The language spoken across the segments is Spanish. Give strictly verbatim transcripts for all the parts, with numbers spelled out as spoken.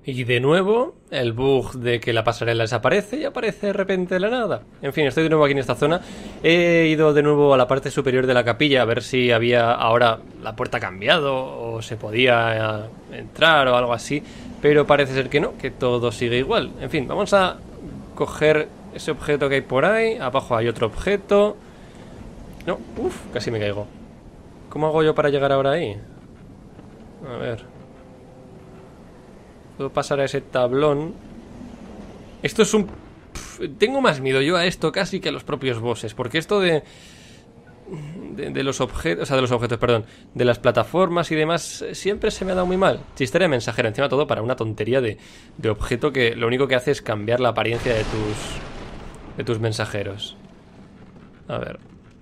Y de nuevo, el bug de que la pasarela desaparece y aparece de repente de la nada. En fin, estoy de nuevo aquí en esta zona. He ido de nuevo a la parte superior de la capilla a ver si había ahora la puerta cambiado o se podía entrar o algo así. Pero parece ser que no, que todo sigue igual. En fin, vamos a coger ese objeto que hay por ahí. Abajo hay otro objeto. No, uff, casi me caigo. ¿Cómo hago yo para llegar ahora ahí? A ver... Puedo pasar a ese tablón. Esto es un... Pff, tengo más miedo yo a esto casi que a los propios bosses. Porque esto de... De, de los objetos... O sea, de los objetos, perdón. De las plataformas y demás siempre se me ha dado muy mal. Chisteria mensajera, encima todo para una tontería de, de objeto que lo único que hace es cambiar la apariencia de tus... De tus mensajeros. A ver.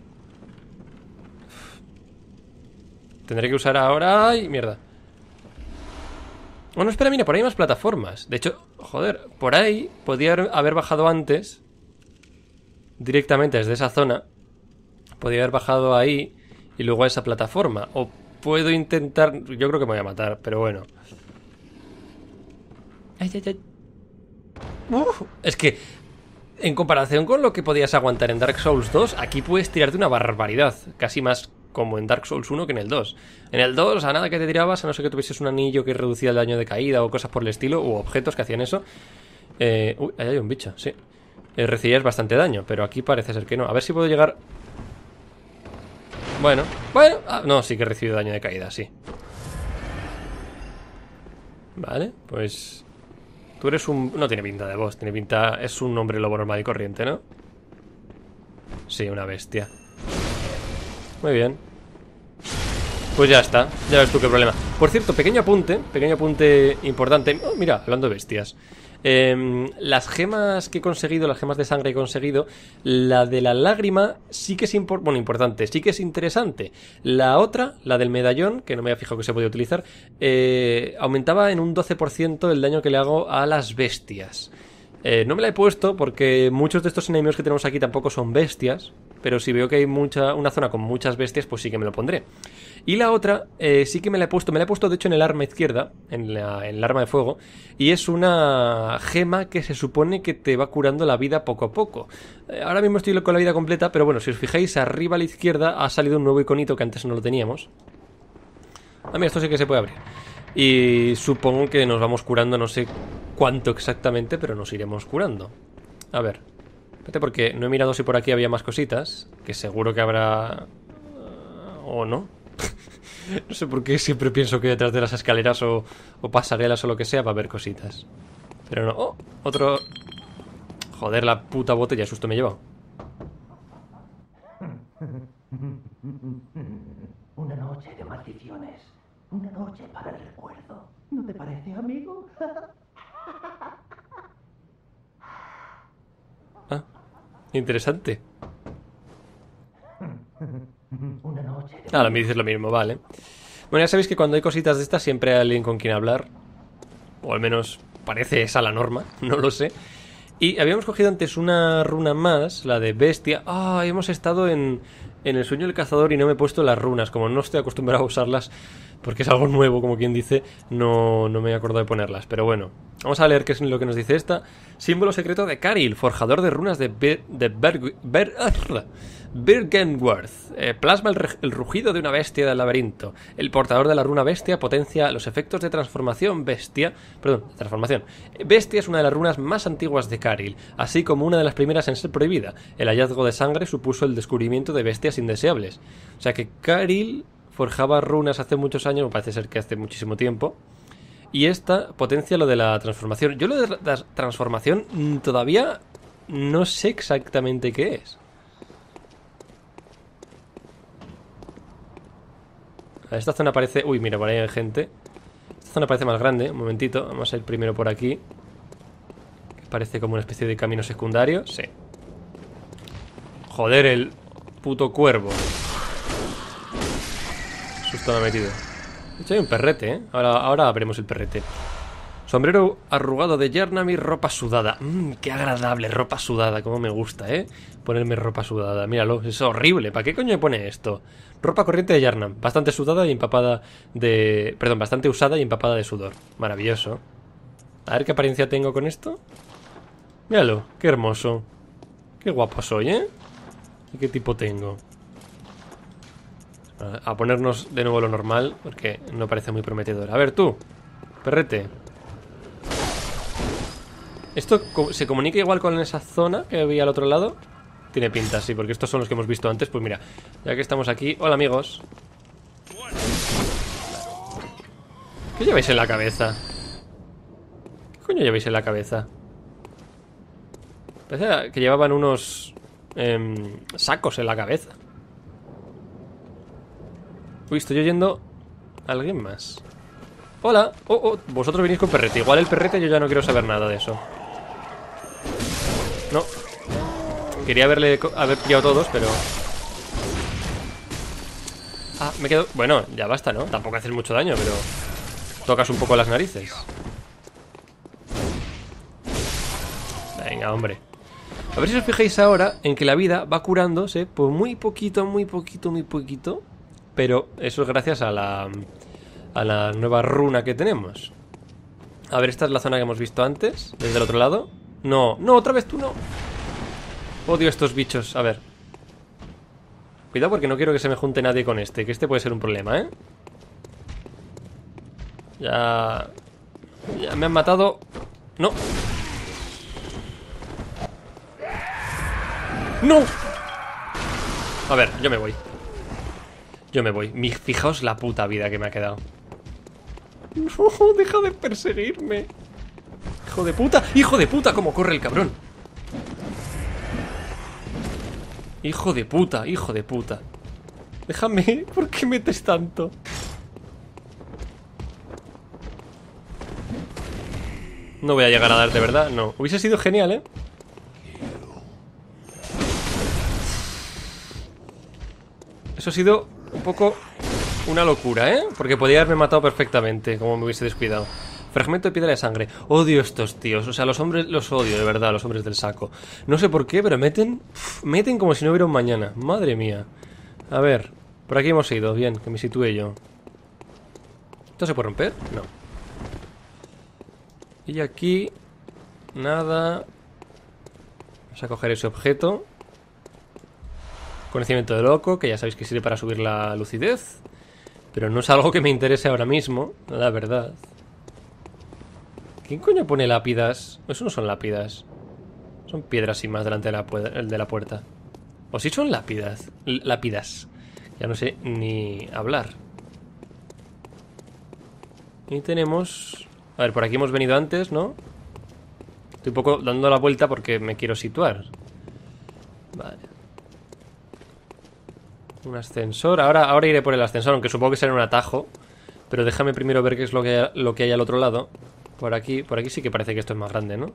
Tendré que usar ahora... ¡Ay, mierda! Bueno, espera, mira, por ahí hay más plataformas. De hecho, joder, por ahí podía haber bajado antes. Directamente desde esa zona. Podía haber bajado ahí y luego a esa plataforma. O puedo intentar... Yo creo que me voy a matar, pero bueno. Ay, ay, ay. Uf, es que... En comparación con lo que podías aguantar en Dark Souls dos, aquí puedes tirarte una barbaridad. Casi más como en Dark Souls uno que en el dos. En el dos, a nada que te tirabas, a no ser que tuvieses un anillo que reducía el daño de caída o cosas por el estilo, u objetos que hacían eso. Eh, uy, ahí hay un bicho, sí. Eh, recibías bastante daño, pero aquí parece ser que no. A ver si puedo llegar... Bueno, bueno... Ah, no, sí que he recibido daño de caída, sí. Vale, pues... Tú eres un... No tiene pinta de boss, tiene pinta... Es un hombre lobo normal y corriente, ¿no? Sí, una bestia. Muy bien. Pues ya está, ya ves tú qué problema. Por cierto, pequeño apunte, pequeño apunte importante. Oh, mira, hablando de bestias. Eh, las gemas que he conseguido, las gemas de sangre que he conseguido, la de la lágrima sí que es impor bueno, importante, sí que es interesante. La otra, la del medallón, que no me había fijado que se podía utilizar, eh, aumentaba en un doce por ciento el daño que le hago a las bestias. Eh, no me la he puesto porque muchos de estos enemigos que tenemos aquí tampoco son bestias, pero si veo que hay mucha, una zona con muchas bestias, pues sí que me lo pondré. Y la otra, eh, sí que me la he puesto, me la he puesto de hecho en el arma izquierda, en, la, en el arma de fuego, y es una gema que se supone que te va curando la vida poco a poco. Eh, ahora mismo estoy con la vida completa, pero bueno, si os fijáis, arriba a la izquierda ha salido un nuevo iconito que antes no lo teníamos. Ah, mira, esto sí que se puede abrir. Y supongo que nos vamos curando, no sé cuánto exactamente, pero nos iremos curando. A ver, espérate porque no he mirado si por aquí había más cositas, que seguro que habrá... o no. No sé por qué siempre pienso que detrás de las escaleras o, o pasarelas o lo que sea va a haber cositas. Pero no. ¡Oh! Otro... Joder, la puta botella, susto me he llevado. Una noche de maldiciones. Una noche para el recuerdo. ¿No te parece, amigo? Ah, interesante. Una noche de... Ahora me dices lo mismo, vale. Bueno, ya sabéis que cuando hay cositas de estas siempre hay alguien con quien hablar. O al menos parece esa la norma, no lo sé. Y habíamos cogido antes una runa más, la de bestia. Ah, hemos estado en, en el sueño del cazador y no me he puesto las runas. Como no estoy acostumbrado a usarlas, porque es algo nuevo, como quien dice, no, no me he acordado de ponerlas. Pero bueno, vamos a leer qué es lo que nos dice esta. Símbolo secreto de Karil, forjador de runas de, Be de Berg Ber Byrgenwerth. Eh, plasma el, el rugido de una bestia del laberinto. El portador de la runa bestia potencia los efectos de transformación bestia. Perdón, transformación. Bestia es una de las runas más antiguas de Karil, así como una de las primeras en ser prohibida. El hallazgo de sangre supuso el descubrimiento de bestias indeseables. O sea que Karil forjaba runas hace muchos años, me parece ser que hace muchísimo tiempo. Y esta potencia lo de la transformación. Yo lo de la transformación todavía no sé exactamente qué es. Esta zona parece... Uy, mira, por ahí hay gente. Esta zona parece más grande. Un momentito, vamos a ir primero por aquí. Que parece como una especie de camino secundario. Sí. Joder, el puto cuervo. Susto me ha metido. De hecho hay un perrete, ¿eh? Ahora, ahora abrimos el perrete. Sombrero arrugado de Yarnami, ropa sudada. Mmm, qué agradable, ropa sudada. Como me gusta, ¿eh? Ponerme ropa sudada. Míralo, es horrible. ¿Para qué coño me pone esto? Ropa corriente de Yarnam. Bastante sudada y empapada de... Perdón, bastante usada y empapada de sudor. Maravilloso. A ver qué apariencia tengo con esto. Míralo, qué hermoso. Qué guapo soy, ¿eh? ¿Y qué tipo tengo? A ponernos de nuevo lo normal, porque no parece muy prometedor. A ver, tú, perrete. ¿Esto se comunica igual con esa zona que había al otro lado? Tiene pinta, sí, porque estos son los que hemos visto antes. Pues mira, ya que estamos aquí... Hola, amigos. ¿Qué lleváis en la cabeza? ¿Qué coño lleváis en la cabeza? Parece que llevaban unos... Eh, sacos en la cabeza. Uy, estoy oyendo a alguien más. Hola. Oh, oh, vosotros venís con perrete. Igual el perrete yo ya no quiero saber nada de eso. No. Quería haberle haber pillado todos, pero... Ah, me quedo... Bueno, ya basta, ¿no? Tampoco haces mucho daño, pero... Tocas un poco las narices. Venga, hombre. A ver si os fijáis ahora en que la vida va curándose por muy poquito, muy poquito, muy poquito. Pero eso es gracias a la... a la nueva runa que tenemos. A ver, esta es la zona que hemos visto antes. Desde el otro lado. No, no, otra vez tú no. Odio estos bichos, a ver. Cuidado porque no quiero que se me junte nadie con este. Que este puede ser un problema, ¿eh? Ya... Ya me han matado. No. ¡No! A ver, yo me voy. Yo me voy. Fijaos la puta vida que me ha quedado. No, deja de perseguirme. Hijo de puta. Hijo de puta, cómo corre el cabrón. Hijo de puta, hijo de puta. Déjame, ¿por qué metes tanto? No voy a llegar a darte, ¿verdad? No, hubiese sido genial, ¿eh? Eso ha sido un poco una locura, ¿eh? Porque podía haberme matado perfectamente, como me hubiese descuidado. Fragmento de piedra de sangre. Odio estos tíos, o sea, los hombres los odio, de verdad, los hombres del saco. No sé por qué, pero meten... Meten como si no hubiera un mañana. Madre mía. A ver, por aquí hemos ido, bien, que me sitúe yo. ¿Esto se puede romper? No. Y aquí... Nada. Vamos a coger ese objeto. Conocimiento de loco, que ya sabéis que sirve para subir la lucidez. Pero no es algo que me interese ahora mismo, la verdad. ¿Quién coño pone lápidas? Eso no son lápidas. Son piedras sin más delante de la, de la puerta. O sí son lápidas. Lápidas. Ya no sé ni hablar. Y tenemos... A ver, por aquí hemos venido antes, ¿no? Estoy un poco dando la vuelta porque me quiero situar. Vale. Un ascensor. Ahora, ahora iré por el ascensor, aunque supongo que será un atajo. Pero déjame primero ver qué es lo que hay, lo que hay al otro lado. Por aquí, por aquí sí que parece que esto es más grande, ¿no?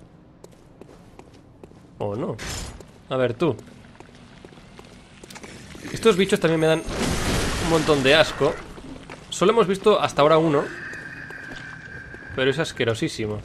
¿O no? A ver, tú. Estos bichos también me dan un montón de asco. Solo hemos visto hasta ahora uno. Pero es asquerosísimo.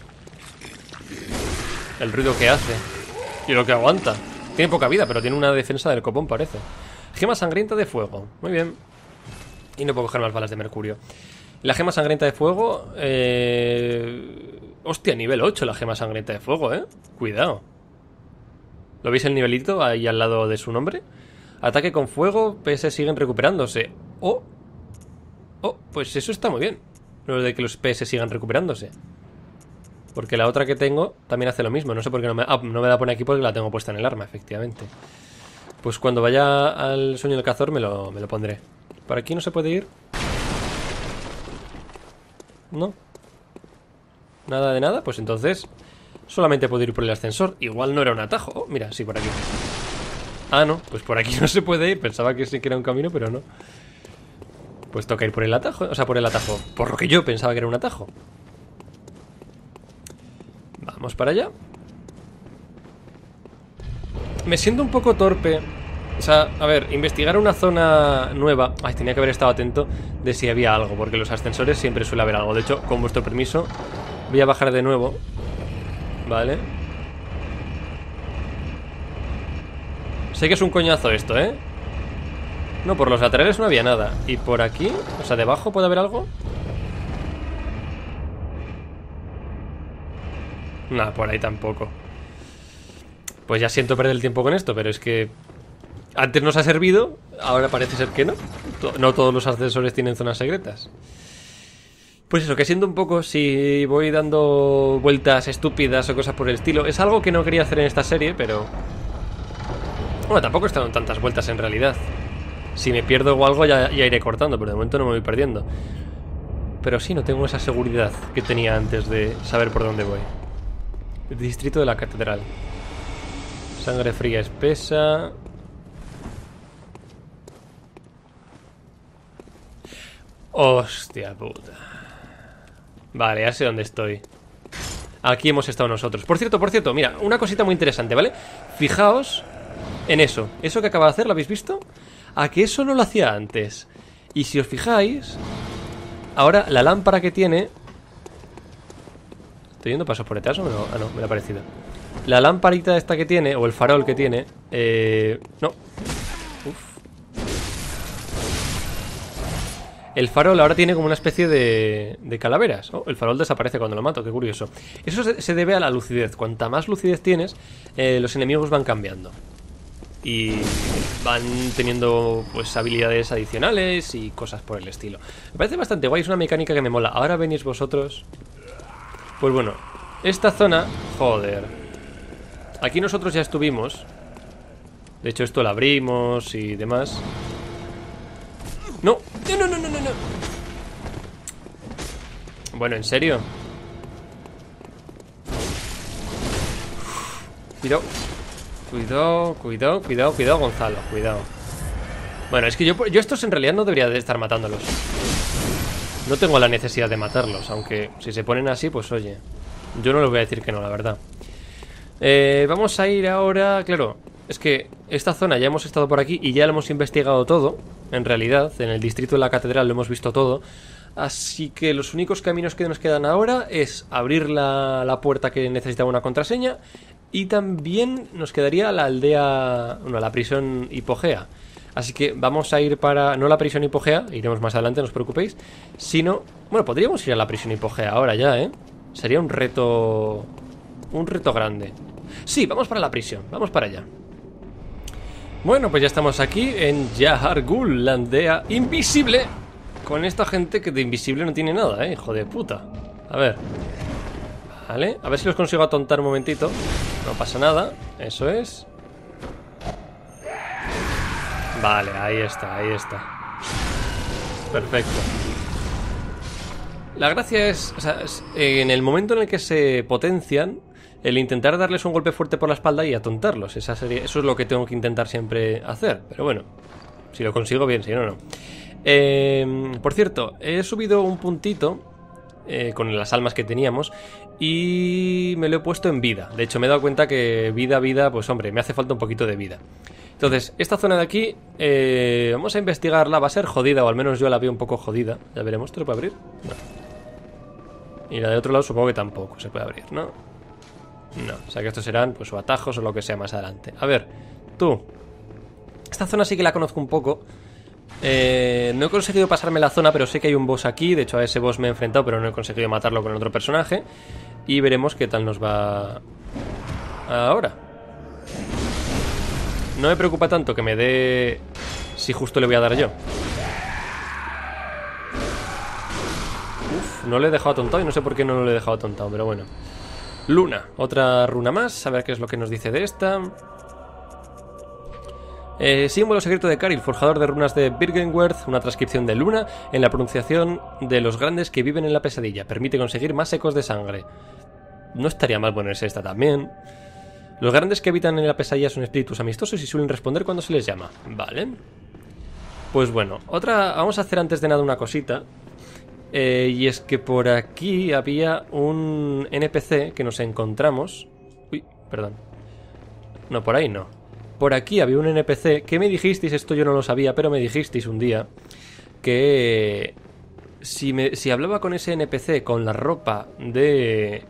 El ruido que hace. Y lo que aguanta. Tiene poca vida, pero tiene una defensa del copón, parece. Gema sangrienta de fuego. Muy bien. Y no puedo coger más balas de mercurio. La gema sangrienta de fuego... Eh... Hostia, nivel ocho la gema sangrienta de fuego, ¿eh? Cuidado. ¿Lo veis el nivelito ahí al lado de su nombre? Ataque con fuego, P S siguen recuperándose. Oh. Oh, pues eso está muy bien. Lo de que los P S sigan recuperándose. Porque la otra que tengo también hace lo mismo. No sé por qué no me... Ah, no me la pone aquí porque la tengo puesta en el arma, efectivamente. Pues cuando vaya al sueño del cazor me lo, me lo pondré. ¿Por aquí no se puede ir? No. Nada de nada, pues entonces solamente puedo ir por el ascensor. Igual no era un atajo. Oh, mira, sí, por aquí. Ah, no, pues por aquí no se puede ir. Pensaba que sí que era un camino, pero no. Pues toca ir por el atajo. O sea, por el atajo. Por lo que yo pensaba que era un atajo. Vamos para allá. Me siento un poco torpe. O sea, a ver, investigar una zona nueva. Ay, tenía que haber estado atento de si había algo, porque los ascensores siempre suele haber algo. De hecho, con vuestro permiso, voy a bajar de nuevo. Vale. Sé que es un coñazo esto, ¿eh? No, por los laterales no había nada. ¿Y por aquí? O sea, ¿debajo puede haber algo? Nada, por ahí tampoco. Pues ya siento perder el tiempo con esto, pero es que antes nos ha servido, ahora parece ser que no. No todos los ascensores tienen zonas secretas. Pues eso, que siento un poco si voy dando vueltas estúpidas o cosas por el estilo. Es algo que no quería hacer en esta serie, pero... Bueno, tampoco he estado en tantas vueltas en realidad. Si me pierdo o algo ya, ya iré cortando, pero de momento no me voy perdiendo. Pero sí, no tengo esa seguridad que tenía antes de saber por dónde voy. El distrito de la catedral. Sangre fría espesa. Hostia puta. Vale, ya sé dónde estoy. Aquí hemos estado nosotros. Por cierto, por cierto, mira, una cosita muy interesante, ¿vale? Fijaos en eso. Eso que acaba de hacer, ¿lo habéis visto? A que eso no lo hacía antes. Y si os fijáis, ahora la lámpara que tiene... ¿Estoy yendo pasos por detrás o no? Ah, no, me lo ha parecido. La lamparita esta que tiene, o el farol que tiene, eh... no. Uf. El farol ahora tiene como una especie de, de calaveras. Oh, el farol desaparece cuando lo mato, qué curioso. Eso se, se debe a la lucidez. Cuanta más lucidez tienes, eh, los enemigos van cambiando. Y van teniendo pues habilidades adicionales y cosas por el estilo. Me parece bastante guay, es una mecánica que me mola. Ahora venís vosotros. Pues bueno, esta zona... Joder. Aquí nosotros ya estuvimos. De hecho esto lo abrimos y demás. No, no, no, no, no, no. Bueno, ¿en serio? Cuidado. Cuidado, cuidado, cuidado, cuidado, Gonzalo, cuidado. Bueno, es que yo, yo estos en realidad no debería de estar matándolos. No tengo la necesidad de matarlos, aunque si se ponen así, pues oye, yo no les voy a decir que no, la verdad. eh, Vamos a ir ahora, claro. Es que esta zona ya hemos estado por aquí y ya lo hemos investigado todo. En realidad, en el distrito de la catedral lo hemos visto todo. Así que los únicos caminos que nos quedan ahora es abrir la, la puerta que necesitaba una contraseña. Y también nos quedaría la aldea, bueno, la prisión hipogea. Así que vamos a ir para, no la prisión hipogea, iremos más adelante, no os preocupéis. Sino, bueno, podríamos ir a la prisión hipogea ahora ya, ¿eh? Sería un reto, un reto grande. Sí, vamos para la prisión, vamos para allá. Bueno, pues ya estamos aquí en Jahar Ghul, la aldea invisible. Con esta gente que de invisible no tiene nada, ¿eh? Hijo de puta. A ver. Vale, a ver si los consigo atontar un momentito. No pasa nada, eso es. Vale, ahí está, ahí está. Perfecto. La gracia es, o sea, es en el momento en el que se potencian, el intentar darles un golpe fuerte por la espalda y atontarlos. Esa sería, eso es lo que tengo que intentar siempre hacer. Pero bueno, si lo consigo bien, si no, no. Eh, por cierto, he subido un puntito eh, con las almas que teníamos y me lo he puesto en vida. De hecho, me he dado cuenta que vida, vida, pues hombre, me hace falta un poquito de vida. Entonces, esta zona de aquí, eh, vamos a investigarla. Va a ser jodida, o al menos yo la veo un poco jodida. Ya veremos, ¿te lo puede abrir? No. Y la de otro lado supongo que tampoco se puede abrir, ¿no? No, o sea que estos serán pues o atajos o lo que sea más adelante. A ver, tú. Esta zona sí que la conozco un poco. eh, No he conseguido pasarme la zona, pero sé que hay un boss aquí. De hecho a ese boss me he enfrentado, pero no he conseguido matarlo con otro personaje. Y veremos qué tal nos va ahora. No me preocupa tanto que me dé si justo le voy a dar yo. Uf, no le he dejado atontado y no sé por qué no lo he dejado atontado, pero bueno. Luna, otra runa más, a ver qué es lo que nos dice de esta. eh, Símbolo secreto de Karil, forjador de runas de Birkenwerth. Una transcripción de Luna en la pronunciación de los grandes que viven en la pesadilla. Permite conseguir más ecos de sangre. No estaría mal ponerse esta también. Los grandes que habitan en la pesadilla son espíritus amistosos y suelen responder cuando se les llama. Vale. Pues bueno, otra, vamos a hacer antes de nada una cosita. Eh, y es que por aquí había un N P C que nos encontramos. Uy, perdón. No, por ahí no. Por aquí había un N P C que me dijisteis, esto yo no lo sabía, pero me dijisteis un día que si, me, si hablaba con ese N P C con la ropa de...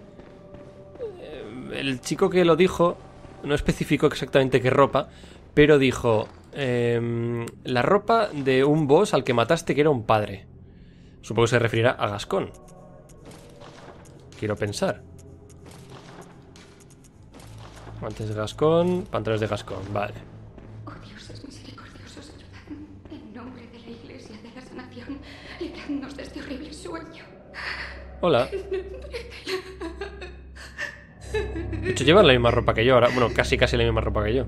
El chico que lo dijo no especificó exactamente qué ropa, pero dijo eh, la ropa de un boss al que mataste que era un padre. Supongo que se referirá a Gascón. Quiero pensar. Guantes de Gascón, pantalones de Gascón, vale. Oh dioses misericordiosos, ayudadme. En nombre de la Iglesia de la Sanación, libradnos de este horrible sueño. Hola. De hecho, llevan la misma ropa que yo ahora. Bueno, casi casi la misma ropa que yo.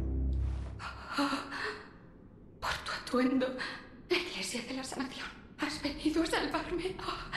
Por tu atuendo, la Iglesia de la Sanación, has venido a salvarme.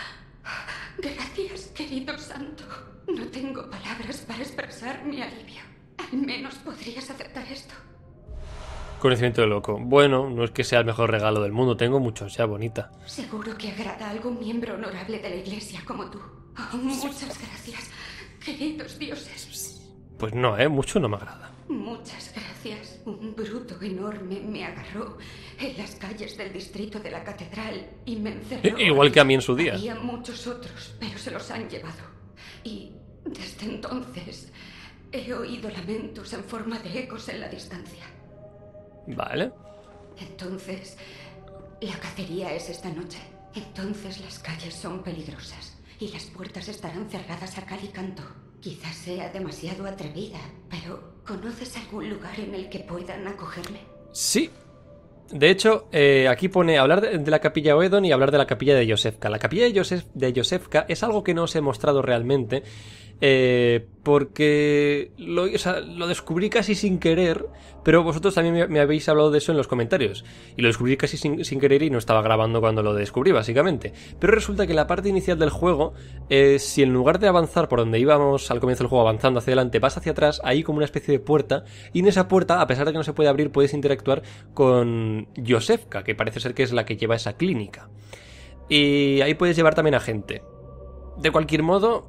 Gracias, querido santo. No tengo palabras para expresar mi alivio. Al menos podrías aceptar esto. Conocimiento de loco. Bueno, no es que sea el mejor regalo del mundo. Tengo muchos ya, bonita. Seguro que agrada a algún miembro honorable de la Iglesia como tú. Oh, muchas gracias, queridos dioses. Pues no, ¿eh? Mucho no me agrada. Muchas gracias. Un bruto enorme me agarró en las calles del distrito de la catedral y me encerró. Igual que a mí en su día. Había muchos otros, pero se los han llevado. Y desde entonces he oído lamentos en forma de ecos en la distancia. Vale. Entonces, la cacería es esta noche. Entonces las calles son peligrosas y las puertas estarán cerradas a cal y canto. Quizás sea demasiado atrevida, pero ¿conoces algún lugar en el que puedan acogerme? Sí. De hecho, eh, aquí pone hablar de, de la capilla Oedon y hablar de la capilla de Josefka. La capilla de, Josef, de Josefka es algo que no os he mostrado realmente, eh, porque lo, o sea, lo descubrí casi sin querer, pero vosotros también me, me habéis hablado de eso en los comentarios. Y lo descubrí casi sin, sin querer y no estaba grabando cuando lo descubrí, básicamente. Pero resulta que la parte inicial del juego, eh, si en lugar de avanzar por donde íbamos al comienzo del juego, avanzando hacia adelante, vas hacia atrás, hay como una especie de puerta, y en esa puerta, a pesar de que no se puede abrir, puedes interactuar con Josefka, que parece ser que es la que lleva esa clínica. Y ahí puedes llevar también a gente. De cualquier modo,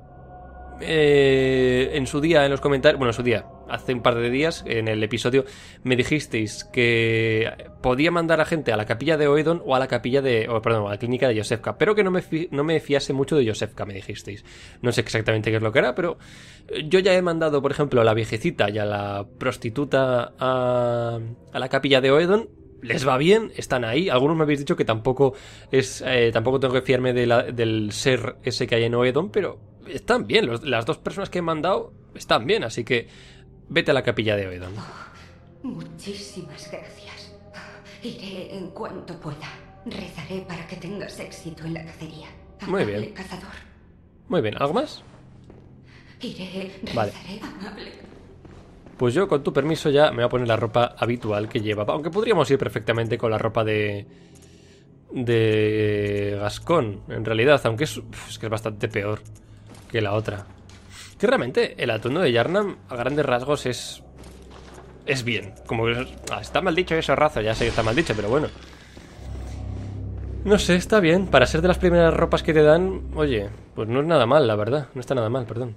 eh, en su día, en los comentarios, bueno, en su día, hace un par de días, en el episodio, me dijisteis que podía mandar a gente a la capilla de Oedon o a la capilla de, oh, perdón, a la clínica de Josefka, pero que no me, fi, no me fiase mucho de Josefka, me dijisteis. No sé exactamente qué es lo que era, pero yo ya he mandado, por ejemplo, a la viejecita y a la prostituta a, a la capilla de Oedon. Les va bien, están ahí. Algunos me habéis dicho que tampoco es eh, tampoco tengo que fiarme de la, del ser ese que hay en Oedon, pero están bien. Los, las dos personas que he mandado están bien, así que vete a la capilla de Oedon. Oh, muchísimas gracias. Iré en cuanto pueda. Rezaré para que tengas éxito en la cacería. Muy Amable bien. cazador. Muy bien, ¿algo más? Iré, rezaré, Vale. amable. Pues yo, con tu permiso, ya me voy a poner la ropa habitual que llevaba. Aunque podríamos ir perfectamente con la ropa de... de Gascón, en realidad. Aunque es, es que es bastante peor que la otra. Que realmente el atuendo de Yharnam, a grandes rasgos, es... es bien. Como que... Ah, está mal dicho eso, raza. Ya sé que está mal dicho, pero bueno. No sé, está bien. Para ser de las primeras ropas que te dan, oye, pues no es nada mal, la verdad. No está nada mal, perdón.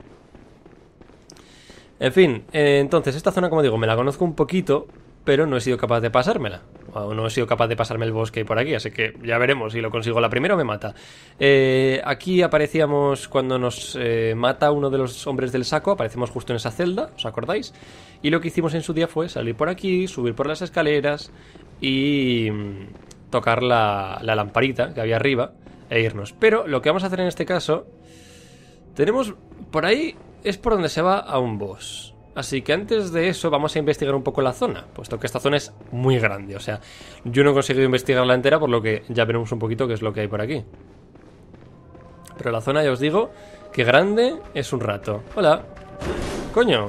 En fin, eh, entonces esta zona, como digo, me la conozco un poquito, pero no he sido capaz de pasármela. O no he sido capaz de pasarme el bosque por aquí, así que ya veremos si lo consigo la primera o me mata. Eh, aquí aparecíamos cuando nos eh, mata uno de los hombres del saco, aparecemos justo en esa celda, ¿os acordáis? Y lo que hicimos en su día fue salir por aquí, subir por las escaleras y mmm, tocar la, la lamparita que había arriba e irnos. Pero lo que vamos a hacer en este caso, tenemos por ahí... es por donde se va a un boss. Así que antes de eso vamos a investigar un poco la zona, puesto que esta zona es muy grande. O sea, yo no he conseguido investigarla entera, por lo que ya veremos un poquito qué es lo que hay por aquí. Pero la zona, ya os digo, que grande es un rato. Hola. Coño.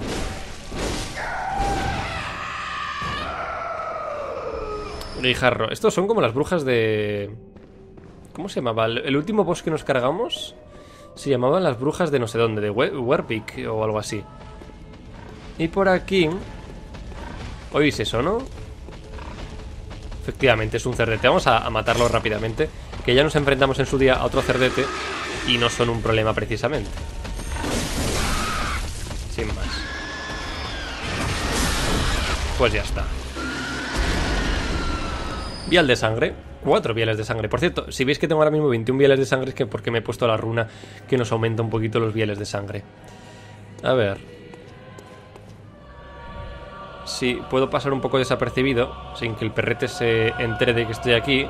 Guijarro. Estos son como las brujas de... ¿cómo se llamaba? El último boss que nos cargamos... se llamaban las brujas de no sé dónde, de Werpik o algo así. Y por aquí... ¿oís eso, no? Efectivamente, es un cerdete. Vamos a, a matarlo rápidamente, que ya nos enfrentamos en su día a otro cerdete y no son un problema precisamente. Sin más. Pues ya está. Vial de sangre. Cuatro viales de sangre. Por cierto, si veis que tengo ahora mismo veintiún viales de sangre, es que porque me he puesto la runa que nos aumenta un poquito los viales de sangre. A ver. Sí, puedo pasar un poco desapercibido, sin que el perrete se entere de que estoy aquí.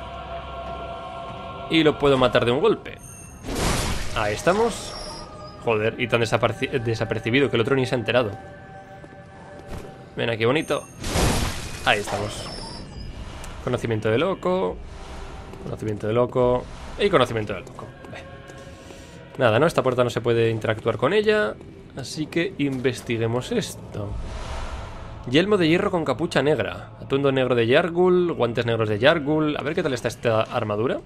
Y lo puedo matar de un golpe. Ahí estamos. Joder, y tan desaperci- desapercibido que el otro ni se ha enterado. Ven aquí, bonito. Ahí estamos. Conocimiento de loco. Conocimiento de loco. Y conocimiento de loco. Ve. Nada, ¿no? Esta puerta no se puede interactuar con ella. Así que investiguemos esto. Yelmo de hierro con capucha negra. Atuendo negro de Yargul. Guantes negros de Yargul. A ver qué tal está esta armadura.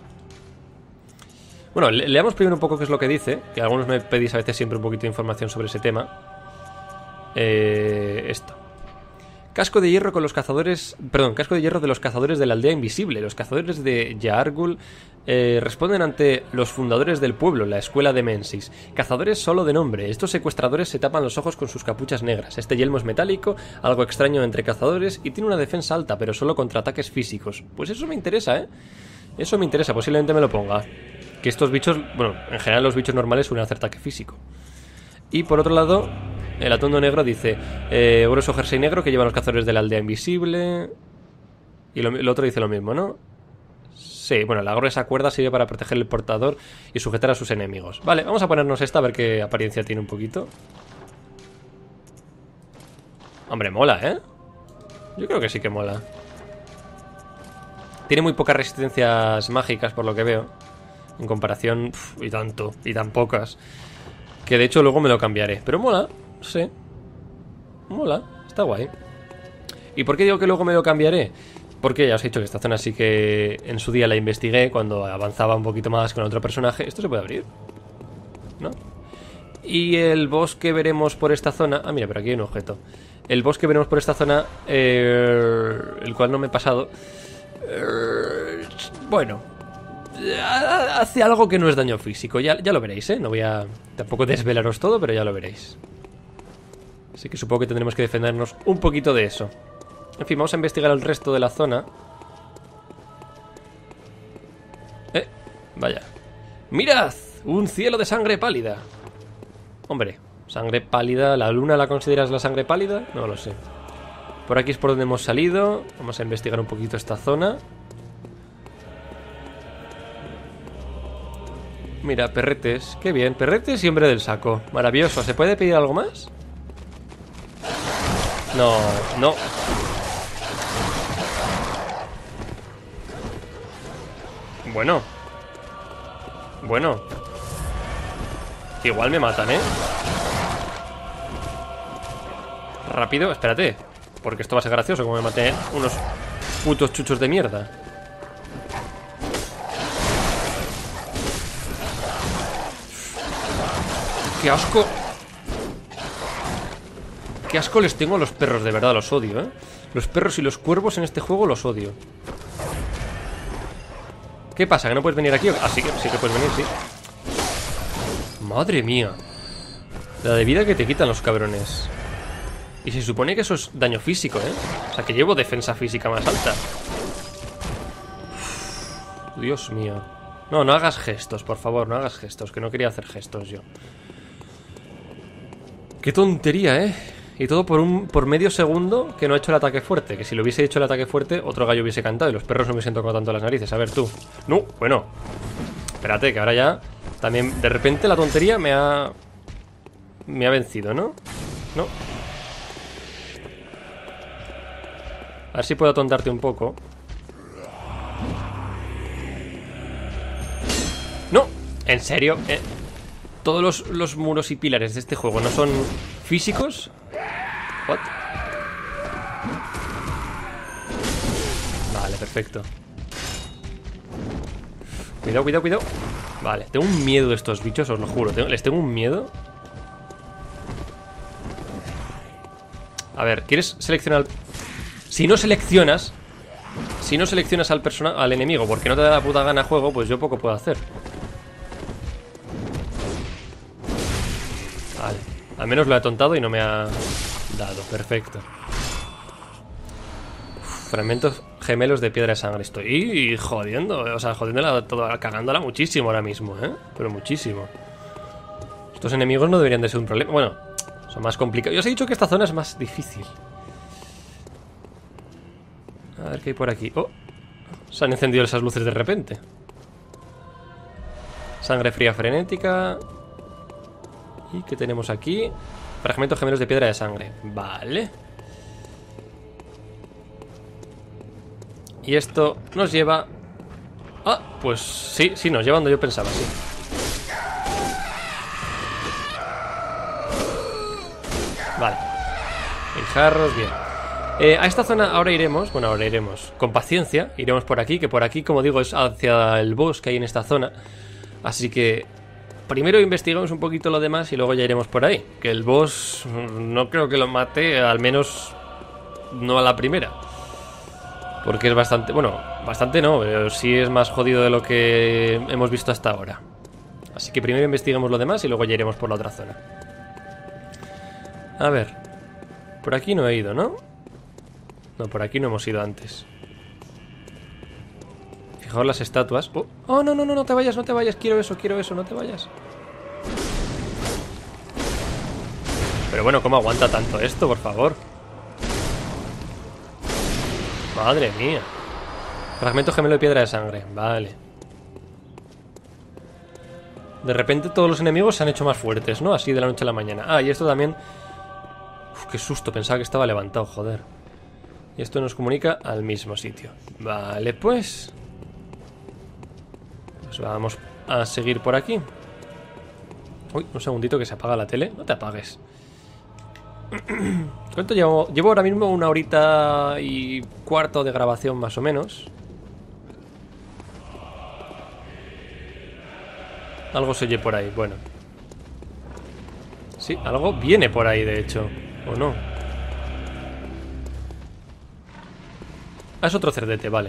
Bueno, le leamos primero un poco qué es lo que dice. Que algunos me pedís a veces siempre un poquito de información sobre ese tema. Eh, esto. Casco de hierro con los cazadores... Perdón, casco de hierro de los cazadores de la aldea invisible. Los cazadores de Yargul eh, responden ante los fundadores del pueblo, la escuela de Mensis. Cazadores solo de nombre. Estos secuestradores se tapan los ojos con sus capuchas negras. Este yelmo es metálico, algo extraño entre cazadores, y tiene una defensa alta, pero solo contra ataques físicos. Pues eso me interesa, ¿eh? Eso me interesa, posiblemente me lo ponga. Que estos bichos... Bueno, en general los bichos normales suelen hacer ataque físico. Y por otro lado... El atuendo negro dice eh, grueso jersey negro que llevan los cazadores de la aldea invisible. Y lo, el otro dice lo mismo, ¿no? Sí, bueno, la gruesa cuerda sirve para proteger el portador y sujetar a sus enemigos. Vale, vamos a ponernos esta a ver qué apariencia tiene un poquito. Hombre, mola, ¿eh? Yo creo que sí que mola. Tiene muy pocas resistencias mágicas por lo que veo. En comparación, uf, y tanto, y tan pocas. Que de hecho luego me lo cambiaré. Pero mola. Sí. Mola, está guay. ¿Y por qué digo que luego me lo cambiaré? Porque ya os he dicho que esta zona sí que en su día la investigué cuando avanzaba un poquito más con otro personaje. ¿Esto se puede abrir? ¿No? Y el boss que veremos por esta zona... Ah, mira, pero aquí hay un objeto. El boss que veremos por esta zona, eh, el cual no me he pasado, eh, bueno, hace algo que no es daño físico. Ya, ya lo veréis, ¿eh? No voy a tampoco desvelaros todo, pero ya lo veréis. Así que supongo que tendremos que defendernos un poquito de eso. En fin, vamos a investigar el resto de la zona. Eh, vaya. ¡Mirad! Un cielo de sangre pálida. Hombre, sangre pálida. ¿La luna la consideras la sangre pálida? No lo sé. Por aquí es por donde hemos salido. Vamos a investigar un poquito esta zona. Mira, perretes. Qué bien, perretes y hombre del saco. Maravilloso. ¿Se puede pedir algo más? No, no. Bueno. Bueno. Igual me matan, ¿eh? Rápido, espérate. Porque esto va a ser gracioso, como me maten unos putos chuchos de mierda. ¡Qué asco! ¡Qué asco les tengo a los perros! De verdad, los odio, ¿eh? Los perros y los cuervos en este juego los odio. ¿Qué pasa? ¿Que no puedes venir aquí? Ah, sí que, sí que puedes venir, sí. Madre mía. La de vida que te quitan los cabrones. Y se supone que eso es daño físico, ¿eh? O sea, que llevo defensa física más alta. Uf, Dios mío. No, no hagas gestos, por favor, no hagas gestos. Que no quería hacer gestos yo. Qué tontería, ¿eh? Y todo por un por medio segundo que no ha hecho el ataque fuerte. Que si lo hubiese hecho el ataque fuerte, otro gallo hubiese cantado y los perros no hubiesen tocado tanto las narices. A ver tú. No, bueno. Espérate, que ahora ya... También, de repente, la tontería me ha... Me ha vencido, ¿no? No. A ver si puedo atontarte un poco. ¡No! ¿En serio? ¿Eh? ¿Todos los, los muros y pilares de este juego no son físicos? ¿What? Vale, perfecto. Cuidado, cuidado, cuidado. Vale, tengo un miedo de estos bichos, os lo juro. Tengo, les tengo un miedo. A ver, ¿quieres seleccionar? Si no seleccionas Si no seleccionas al persona al enemigo porque no te da la puta gana juego, pues yo poco puedo hacer. Vale, al menos lo he atontado y no me ha dado, perfecto. Uf, fragmentos gemelos de piedra de sangre. Estoy jodiendo, o sea, jodiéndola toda, cagándola muchísimo ahora mismo, ¿eh? Pero muchísimo. Estos enemigos no deberían de ser un problema. Bueno, son más complicados. Yo os he dicho que esta zona es más difícil. A ver qué hay por aquí. Oh, se han encendido esas luces de repente. Sangre fría frenética. ¿Y qué tenemos aquí? Fragmentos gemelos de piedra de sangre. Vale. Y esto nos lleva... Ah, pues sí, sí, nos lleva donde yo pensaba, sí. Vale. Guijarros, bien. Eh, a esta zona ahora iremos, bueno, ahora iremos con paciencia, iremos por aquí, que por aquí, como digo, es hacia el boss que hay en esta zona. Así que primero investigamos un poquito lo demás y luego ya iremos por ahí. Que el boss no creo que lo mate, al menos no a la primera. Porque es bastante, bueno, bastante no, pero sí es más jodido de lo que hemos visto hasta ahora. Así que primero investigamos lo demás y luego ya iremos por la otra zona. A ver, por aquí no he ido, ¿no? No, por aquí no hemos ido antes. Fijaos las estatuas. Oh, oh, no, no, no, no te vayas, no te vayas. Quiero eso, quiero eso, no te vayas. Pero bueno, ¿cómo aguanta tanto esto, por favor? Madre mía. Fragmento gemelo de piedra de sangre. Vale. De repente todos los enemigos se han hecho más fuertes, ¿no? Así de la noche a la mañana. Ah, y esto también... Uf, qué susto, pensaba que estaba levantado, joder. Y esto nos comunica al mismo sitio. Vale, pues... Pues vamos a seguir por aquí. Uy, un segundito que se apaga la tele. No te apagues. ¿Cuánto llevo? Llevo ahora mismo una horita y cuarto de grabación más o menos. Algo se oye por ahí, bueno. Sí, algo viene por ahí, de hecho. ¿O no? Ah, es otro cerdete, vale.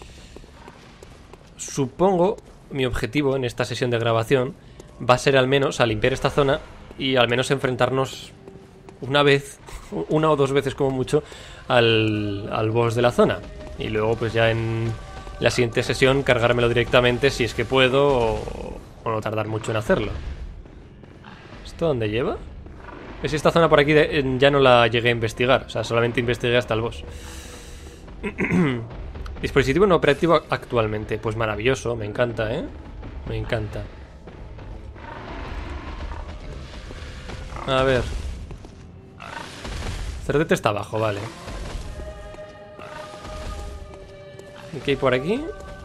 Supongo, mi objetivo en esta sesión de grabación va a ser al menos a limpiar esta zona y al menos enfrentarnos una vez, una o dos veces como mucho, al, al boss de la zona. Y luego pues ya en la siguiente sesión cargármelo directamente si es que puedo o, o no tardar mucho en hacerlo. ¿Esto dónde lleva? Es esta zona por aquí de, ya no la llegué a investigar, o sea, solamente investigué hasta el boss. Dispositivo no operativo actualmente. Pues maravilloso, me encanta, ¿eh? Me encanta. A ver. Cerdete está abajo, vale. ¿Y qué hay por aquí?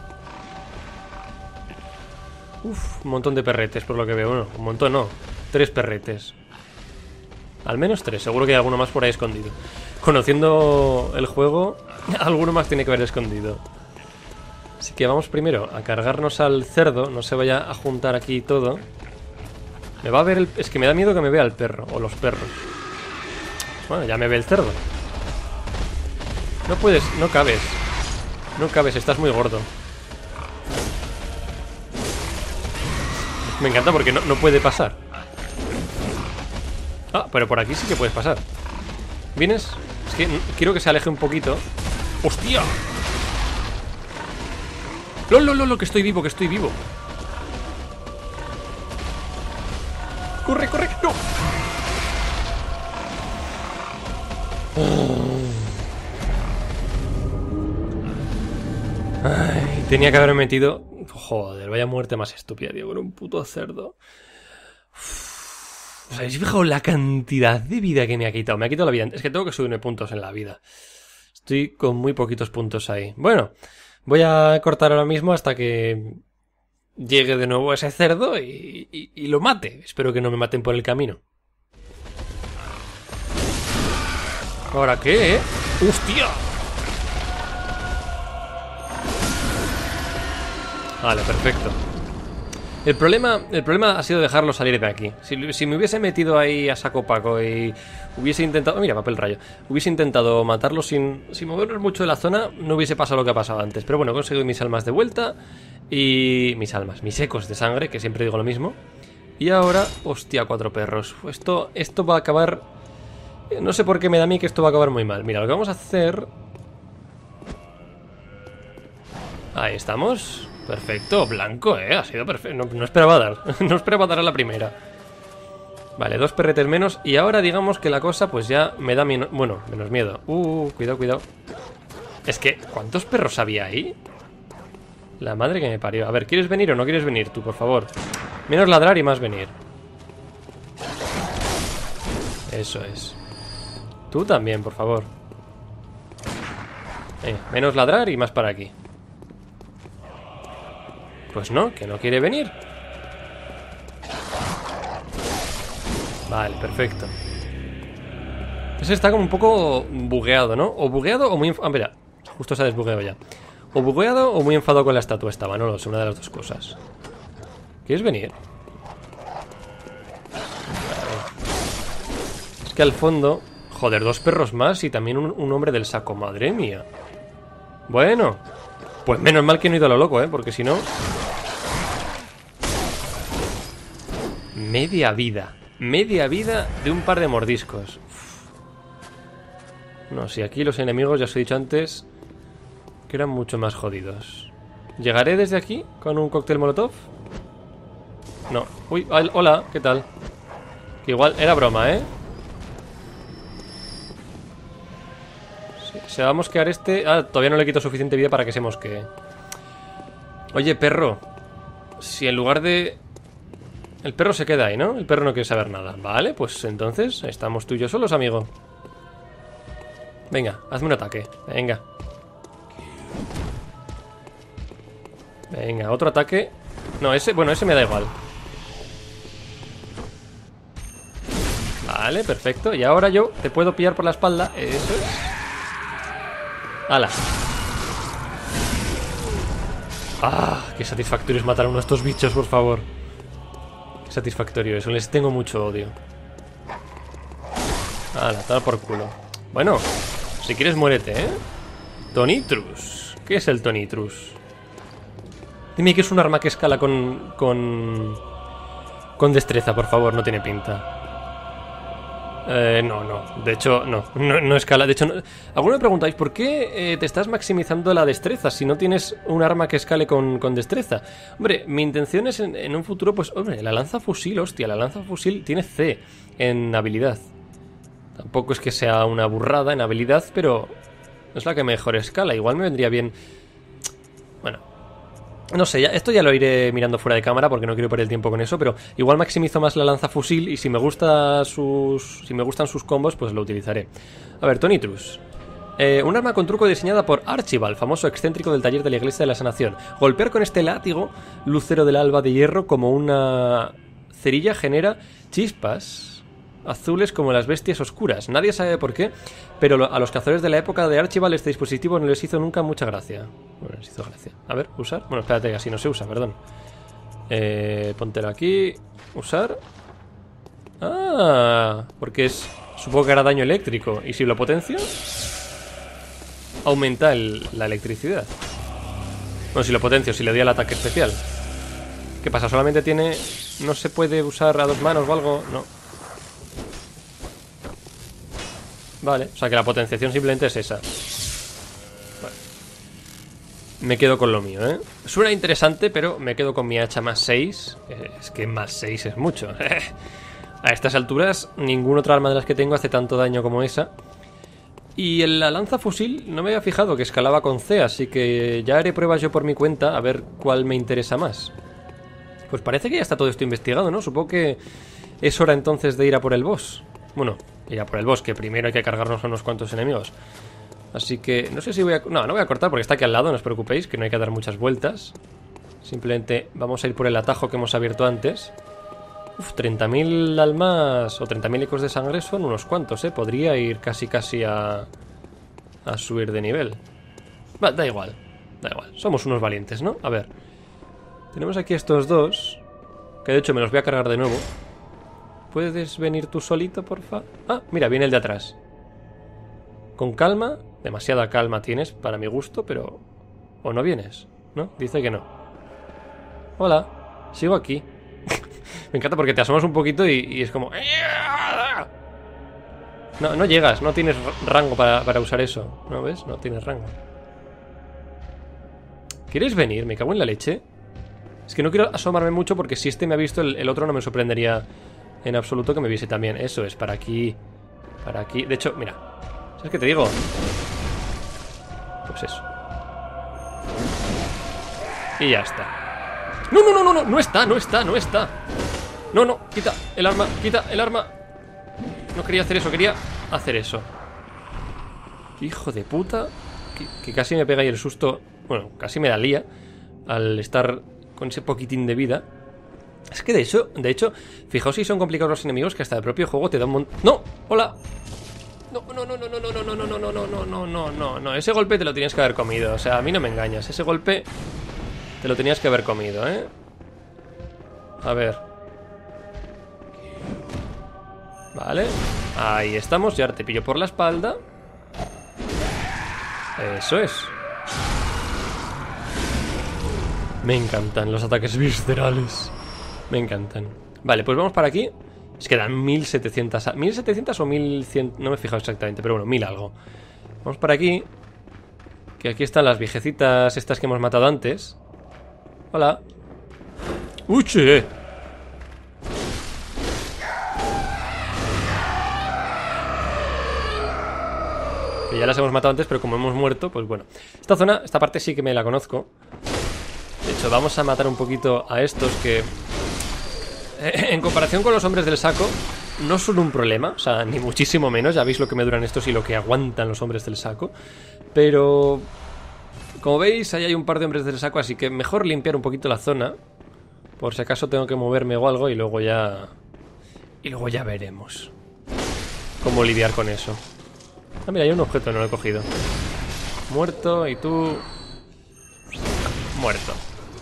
Uf, un montón de perretes por lo que veo. Bueno, un montón no. Tres perretes. Al menos tres, seguro que hay alguno más por ahí escondido. Conociendo el juego, alguno más tiene que haber escondido. Así que vamos primero a cargarnos al cerdo. No se vaya a juntar aquí todo. Me va a ver el... Es que me da miedo que me vea el perro. O los perros. Bueno, ya me ve el cerdo. No puedes, no cabes. No cabes, estás muy gordo. Me encanta porque no, no puede pasar. Ah, pero por aquí sí que puedes pasar. ¿Vienes? Es que quiero que se aleje un poquito. ¡Hostia! ¡Lol, lol, lol! Que estoy vivo, que estoy vivo. ¡Corre, corre! ¡No! Ay, tenía que haberme metido... Joder, vaya muerte más estúpida, tío, con un puto cerdo. ¿Os habéis fijado la cantidad de vida que me ha quitado? Me ha quitado la vida. Es que tengo que subirme puntos en la vida. Estoy con muy poquitos puntos ahí. Bueno, voy a cortar ahora mismo hasta que llegue de nuevo ese cerdo y, y, y lo mate. Espero que no me maten por el camino. ¿Ahora qué, eh? ¡Hostia! Vale, perfecto. El problema, el problema ha sido dejarlo salir de aquí. Si, si me hubiese metido ahí a saco paco y hubiese intentado... Mira, papel rayo. Hubiese intentado matarlo sin, sin movernos mucho de la zona, no hubiese pasado lo que ha pasado antes. Pero bueno, he conseguido mis almas de vuelta y... Mis almas, mis ecos de sangre, que siempre digo lo mismo. Y ahora... Hostia, cuatro perros. Esto, esto va a acabar... No sé por qué me da a mí que esto va a acabar muy mal. Mira, lo que vamos a hacer... Ahí estamos... Perfecto, blanco, eh, ha sido perfecto. No, no esperaba dar, no esperaba dar a la primera. Vale, dos perretes menos. Y ahora digamos que la cosa pues ya me da menos... Bueno, menos miedo. Uh, cuidado, cuidado. Es que, ¿cuántos perros había ahí? La madre que me parió. A ver, ¿quieres venir o no quieres venir tú, por favor? Menos ladrar y más venir. Eso es. Tú también, por favor. Venga, menos ladrar y más para aquí. Pues no, que no quiere venir. Vale, perfecto. Ese está como un poco bugueado, ¿no? O bugueado o muy... Ah, mira, justo se ha desbugueado ya. O bugueado o muy enfadado con la estatua estaba, no lo sé, una de las dos cosas. ¿Quieres venir? Es que al fondo... Joder, dos perros más y también un, un hombre del saco, madre mía. Bueno, pues menos mal que no he ido a lo loco, ¿eh? Porque si no... Media vida. Media vida de un par de mordiscos. Uf. No, si aquí los enemigos, ya os he dicho antes, que eran mucho más jodidos. ¿Llegaré desde aquí con un cóctel molotov? No. Uy, hola, ¿qué tal? Que igual era broma, ¿eh? Sí, se va a mosquear este... Ah, todavía no le quito suficiente vida para que se mosquee. Oye, perro. Si en lugar de... El perro se queda ahí, ¿no? El perro no quiere saber nada. Vale, pues entonces estamos tú y yo solos, amigo. Venga, hazme un ataque. Venga. Venga, otro ataque. No, ese, bueno, ese me da igual. Vale, perfecto. Y ahora yo te puedo pillar por la espalda. Eso es. ¡Hala! ¡Ah! Qué satisfactorio es matar a uno de estos bichos, por favor. Qué satisfactorio eso. Les tengo mucho odio. ¡Hala! Tal por culo. Bueno, si quieres muérete, ¿eh? Tonitrus. ¿Qué es el Tonitrus? Dime que es un arma que escala con... Con... Con destreza, por favor. No tiene pinta. Eh, no, no, de hecho no, no, no escala, de hecho no. Algunos me preguntáis ¿por qué eh, te estás maximizando la destreza si no tienes un arma que escale con, con destreza? Hombre, mi intención es en, en un futuro, pues, hombre, la lanzafusil, hostia, la lanzafusil tiene C en habilidad. Tampoco es que sea una burrada en habilidad, pero es la que mejor escala, igual me vendría bien. Bueno, no sé, ya, esto ya lo iré mirando fuera de cámara porque no quiero perder el tiempo con eso, pero igual maximizo más la lanzafusil y si me gusta sus, si me gustan sus combos, pues lo utilizaré. A ver, Tonitrus. Eh, un arma con truco diseñada por Archibald, famoso excéntrico del taller de la Iglesia de la Sanación. Golpear con este látigo, lucero del alba de hierro, como una cerilla genera chispas azules como las bestias oscuras. Nadie sabe por qué, pero a los cazadores de la época de Archibald este dispositivo no les hizo nunca mucha gracia. Bueno, les hizo gracia. A ver, usar. Bueno, espérate, así no se usa, perdón. Eh, póntelo aquí. Usar. Ah, porque es... Supongo que hará daño eléctrico. ¿Y si lo potencio? Aumenta el, la electricidad. Bueno, si lo potencio, si le doy al ataque especial. ¿Qué pasa? ¿Solamente tiene... no se puede usar a dos manos o algo? No. Vale, o sea que la potenciación simplemente es esa. Vale. Me quedo con lo mío, ¿eh? Suena interesante, pero me quedo con mi hacha más seis. Es que más seis es mucho. A estas alturas, ninguna otra arma de las que tengo hace tanto daño como esa. Y en la lanzafusil no me había fijado que escalaba con C, así que ya haré pruebas yo por mi cuenta a ver cuál me interesa más. Pues parece que ya está todo esto investigado, ¿no? Supongo que es hora entonces de ir a por el boss. Bueno, ir a por el boss, que primero hay que cargarnos a unos cuantos enemigos. Así que no sé si voy a... No, no voy a cortar porque está aquí al lado, no os preocupéis, que no hay que dar muchas vueltas. Simplemente vamos a ir por el atajo que hemos abierto antes. Uf, treinta mil almas o treinta mil ecos de sangre son unos cuantos, ¿eh? Podría ir casi casi a... a subir de nivel. Va, da igual, da igual. Somos unos valientes, ¿no? A ver. Tenemos aquí estos dos, que de hecho me los voy a cargar de nuevo. ¿Puedes venir tú solito, porfa? Ah, mira, viene el de atrás. Con calma. Demasiada calma tienes, para mi gusto, pero... ¿O no vienes? ¿No? Dice que no. Hola. Sigo aquí. Me encanta porque te asomas un poquito y, y es como... No, no llegas. No tienes rango para, para usar eso. ¿No ves? No tienes rango. ¿Quieres venir? Me cago en la leche. Es que no quiero asomarme mucho porque si este me ha visto, el, el otro no me sorprendería... en absoluto que me viese también. Eso es, para aquí. Para aquí. De hecho, mira. ¿Sabes qué te digo? Pues eso. Y ya está. No, no, no, no, no. No está, no está, no está. No, no. Quita el arma. Quita el arma. No quería hacer eso, quería hacer eso. Qué hijo de puta. que, que casi me pega ahí el susto. Bueno, casi me da lía al estar con ese poquitín de vida. Es que de hecho, de hecho, fijaos si son complicados los enemigos, que hasta el propio juego te da un montón... ¡No! ¡Hola! No, no, no, no, no, no, no, no, no, no, no, no, no, no, no, no. Ese golpe te lo tenías que haber comido. O sea, a mí no me engañas. Ese golpe te lo tenías que haber comido, ¿eh? A ver. Vale. Ahí estamos. Y ahora te pillo por la espalda. Eso es. Me encantan los ataques viscerales. Me encantan. Vale, pues vamos para aquí. Es que dan mil setecientos. ¿mil setecientos o mil cien? No me he fijado exactamente, pero bueno, mil algo. Vamos para aquí. Que aquí están las viejecitas estas que hemos matado antes. Hola. ¡Uche! Que ya las hemos matado antes, pero como hemos muerto, pues bueno. Esta zona, esta parte sí que me la conozco. De hecho, vamos a matar un poquito a estos que... En comparación con los hombres del saco, no son un problema, o sea, ni muchísimo menos. Ya veis lo que me duran estos y lo que aguantan los hombres del saco. Pero, como veis, ahí hay un par de hombres del saco, así que mejor limpiar un poquito la zona. Por si acaso tengo que moverme o algo y luego ya... Y luego ya veremos cómo lidiar con eso. Ah, mira, hay un objeto, no lo he cogido. Muerto, y tú... Muerto.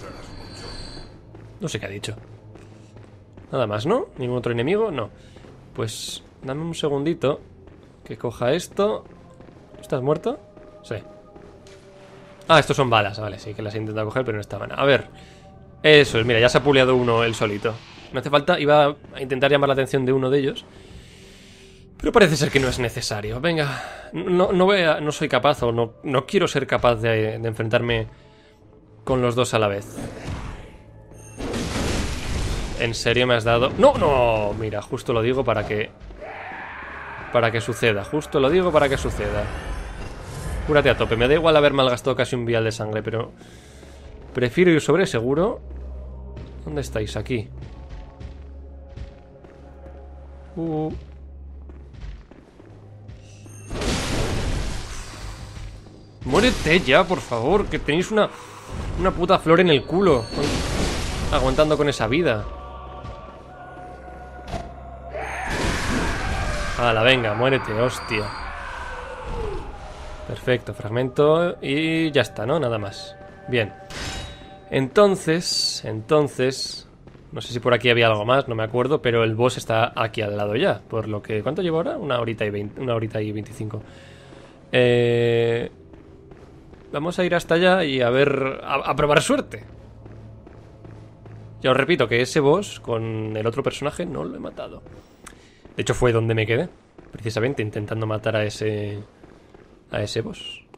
No sé qué ha dicho. Nada más, ¿no? ¿Ningún otro enemigo? No. Pues dame un segundito que coja esto. ¿Estás muerto? Sí. Ah, estos son balas, vale, sí, que las he intentado coger, pero no estaban. A ver. Eso es, mira, ya se ha puleado uno él solito. Me hace falta, iba a intentar llamar la atención de uno de ellos, pero parece ser que no es necesario. Venga, no, no, voy a, no soy capaz o no, no quiero ser capaz de, de enfrentarme con los dos a la vez. ¿En serio me has dado...? ¡No, no! Mira, justo lo digo para que... Para que suceda. Justo lo digo para que suceda. Cúrate a tope. Me da igual haber malgastado casi un vial de sangre, pero... Prefiero ir sobre seguro. ¿Dónde estáis? Aquí. Uh... Muérete ya, por favor. Que tenéis una... Una puta flor en el culo. Aguantando con esa vida. Hala, venga, muérete, hostia. Perfecto, fragmento. Y ya está, ¿no? Nada más. Bien. Entonces, entonces... No sé si por aquí había algo más, no me acuerdo, pero el boss está aquí al lado ya. Por lo que... ¿Cuánto llevo ahora? Una horita y veinte, una horita y veinticinco. Eh... Vamos a ir hasta allá y a ver... A, a probar suerte. Ya os repito que ese boss con el otro personaje no lo he matado. De hecho fue donde me quedé, precisamente intentando matar a ese... A ese boss.